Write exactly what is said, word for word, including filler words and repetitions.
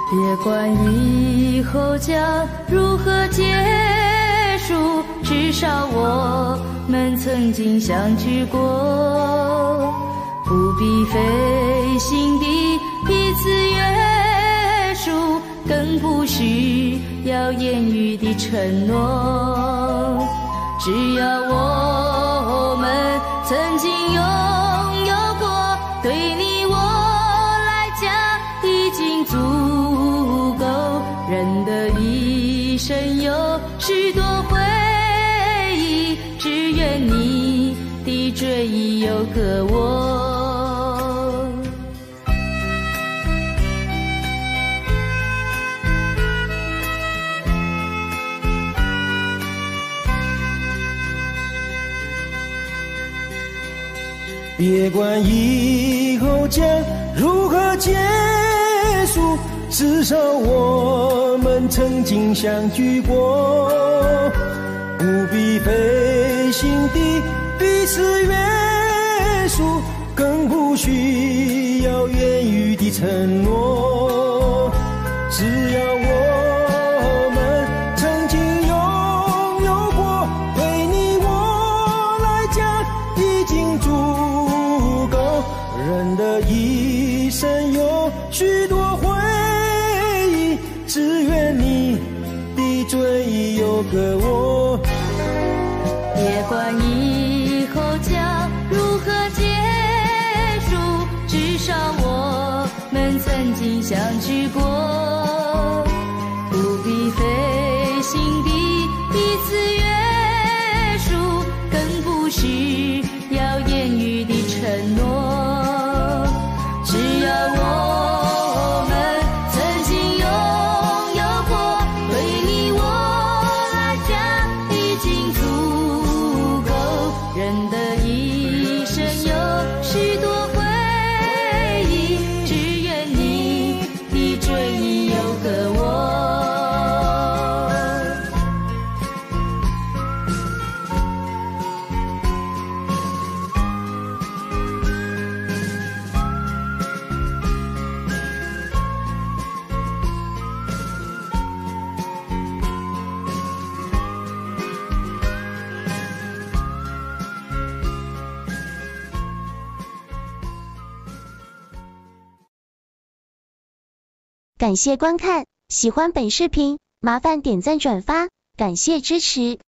别管以后将如何结束，至少我们曾经相聚过，不必费心地彼此约束，更不需要言语的承诺。只要我们曾经拥有过，对你我来讲已经足够。人的一生有许多回忆，只愿你的追忆有个我。 别管以后将如何结束，至少我们曾经相聚过，不必费心地彼此约束，更不需要言语的承诺。只要我们曾经拥有过，对你我来讲已经足够。人的一生有许多回忆，只愿你的追忆有个我。 别管以后将如何结束，至少我们曾经相聚过，不必费心地彼此约束，更不需要言语的承诺。只要我们曾经拥有过，对你我来讲已经足够。人的一生有许多回忆，只愿你的追忆有个我。 感谢观看，喜欢本视频，麻烦点赞转发，感谢支持。